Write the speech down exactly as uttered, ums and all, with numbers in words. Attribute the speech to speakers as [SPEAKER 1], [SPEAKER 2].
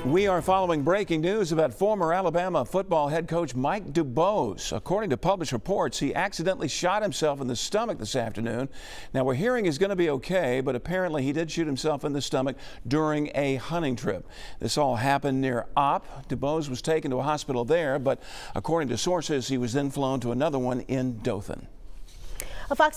[SPEAKER 1] We are following breaking news about former Alabama football head coach Mike Dubose. According to published reports, he accidentally shot himself in the stomach this afternoon. Now, we're hearing he's going to be okay, but apparently he did shoot himself in the stomach during a hunting trip. This all happened near Opp. Dubose was taken to a hospital there, but according to sources, he was then flown to another one in Dothan.
[SPEAKER 2] A Fox